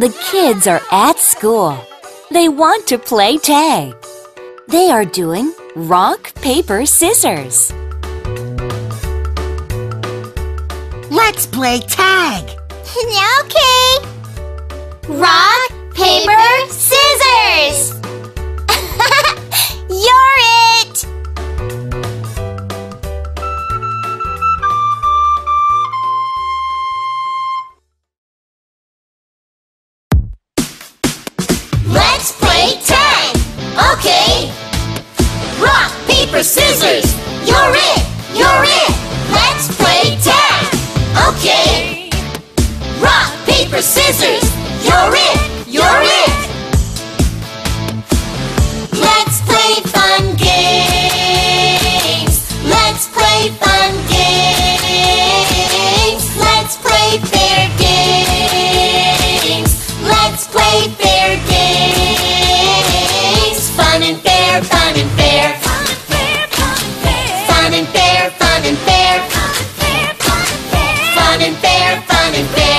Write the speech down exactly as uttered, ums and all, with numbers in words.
The kids are at school. They want to play tag. They are doing rock, paper, scissors. Let's play tag. Okay. Rock, paper, scissors. You're it. Let's play tag. Okay. Rock, paper, scissors. You're it. You're it. Let's play tag. Okay. Rock, paper, scissors. You're it. You're it. Let's play fun games. Let's play fun games. Let's play fair games. Let's play fair games. Fun and fair, fun and fair. Fun and fair, fun and fair. Fun and fair, fun and fair. Fun and fair, fun and fair.